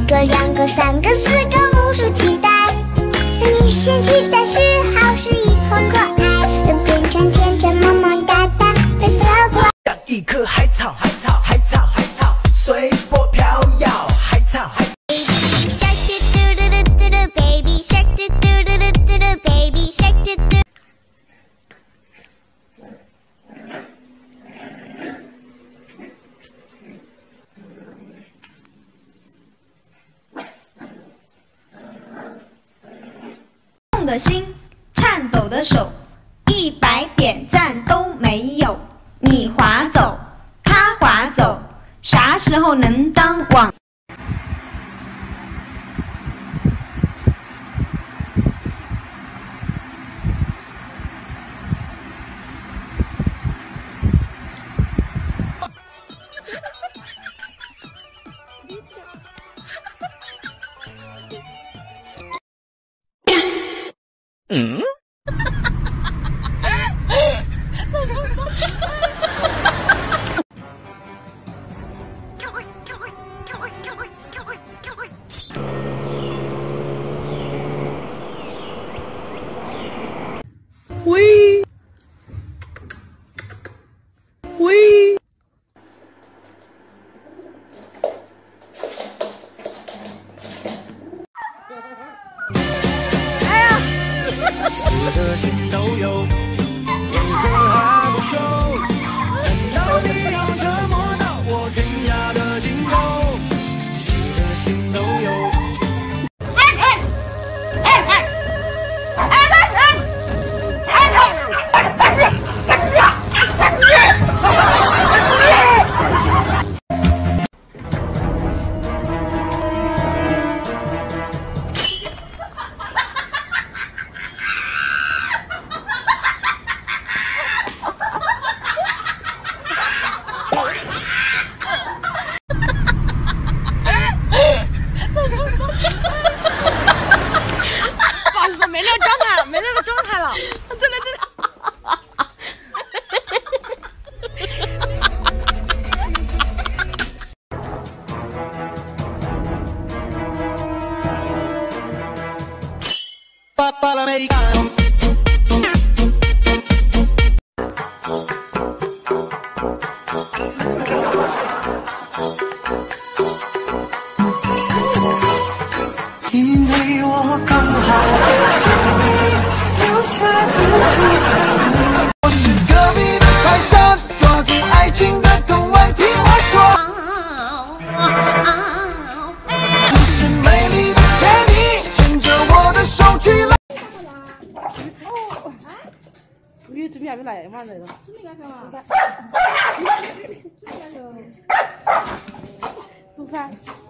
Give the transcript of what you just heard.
个、2个、3个、4个，无数期待。当你嫌弃但是好事以后可爱，又变成天天萌萌哒哒的小怪。 像一棵海草，海草，海草，海草，随波飘摇，海草，海。 Baby shark do do do do do do baby shark do do。 痛的心，颤抖的手，100点赞都没有，你划走，他划走，啥时候能当网？ 嗯。喂。喂。死的心都有，为何还不收？难道你要折磨到我天涯的尽头？死的心都有。Americano. 因为我刚好留下自己。我是隔壁的泰山，抓住爱情的藤蔓，听我说。你是美丽的天地，牵着我的手去了。 你准备还没来嘛？来了。准备干啥嘛？做啥？